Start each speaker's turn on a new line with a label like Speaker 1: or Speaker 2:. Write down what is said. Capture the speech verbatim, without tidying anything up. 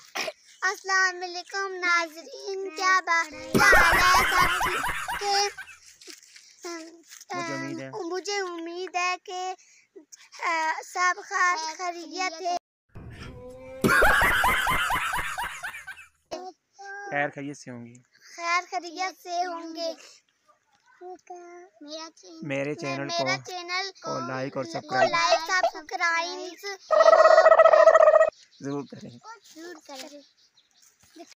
Speaker 1: अस्सलाम वालेकुम नाज़रीन, क्या बात है सबके।
Speaker 2: मुझे उम्मीद है
Speaker 1: मुझे उम्मीद है कि सब खैरियत है,
Speaker 2: खैर खैरियत से होंगे
Speaker 1: खैर खैरियत से होंगे।
Speaker 2: मेरे चैनल को
Speaker 1: मेरा चैनल
Speaker 2: को लाइक और
Speaker 1: को
Speaker 2: सब्सक्राइब
Speaker 1: लाइक सब्सक्राइब
Speaker 2: जरूर करें।
Speaker 1: जरूर करें।